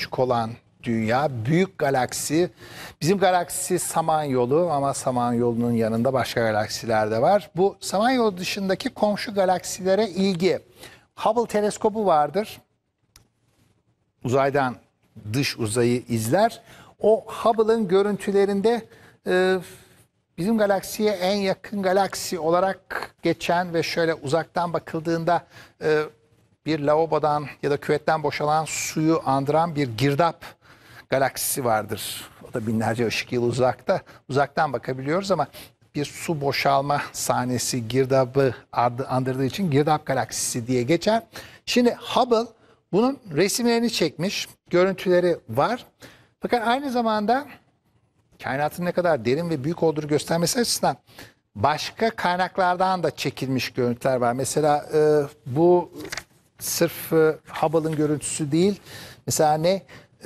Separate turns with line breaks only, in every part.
küçük olan dünya, büyük galaksi. Bizim galaksi Samanyolu ama Samanyolu'nun yanında başka galaksiler de var. Bu Samanyolu dışındaki komşu galaksilere ilgi. Hubble teleskobu vardır. Uzaydan dış uzayı izler. O Hubble'ın görüntülerinde bizim galaksiye en yakın galaksi olarak geçen ve şöyle uzaktan bakıldığında bir lavabodan ya da küvetten boşalan suyu andıran bir girdap galaksisi vardır. O da binlerce ışık yılı uzakta. Uzaktan bakabiliyoruz ama bir su boşalma sahnesi girdabı andırdığı için girdap galaksisi diye geçer. Şimdi Hubble bunun resimlerini çekmiş, görüntüleri var. Fakat aynı zamanda kainatın ne kadar derin ve büyük olduğunu göstermesi açısından başka kaynaklardan da çekilmiş görüntüler var. Mesela bu sırf Hubble'ın görüntüsü değil. Mesela ne?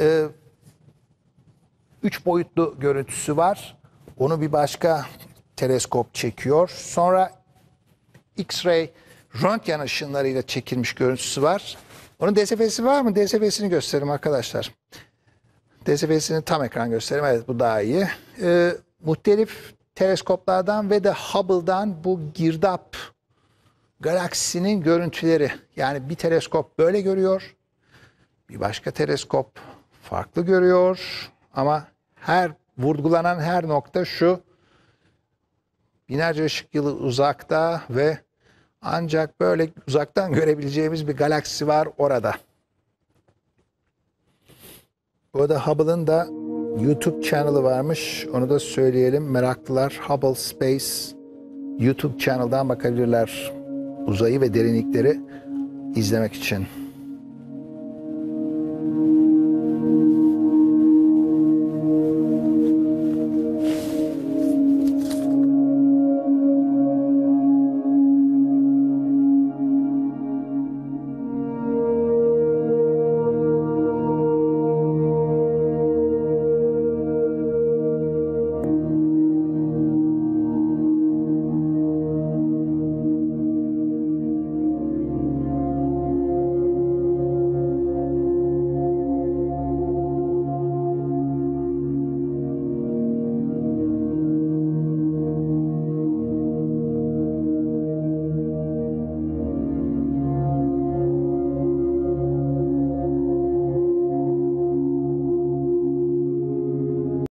3 boyutlu görüntüsü var. Onu bir başka teleskop çekiyor. Sonra X-ray röntgen ışınlarıyla çekilmiş görüntüsü var. Onun DSP'si var mı? DSP'sini göstereyim arkadaşlar. DSP'sini tam ekran göstereyim. Evet, bu daha iyi. Muhtelif teleskoplardan ve de Hubble'dan bu girdap galaksinin görüntüleri. Yani bir teleskop böyle görüyor. Bir başka teleskop farklı görüyor. Ama vurgulanan her nokta şu: binlerce ışık yılı uzakta ve ancak böyle uzaktan görebileceğimiz bir galaksi var orada. Bu arada Hubble'ın da YouTube channel'ı varmış. Onu da söyleyelim. Meraklılar Hubble Space YouTube channel'dan bakabilirler. Uzayı ve derinlikleri izlemek için.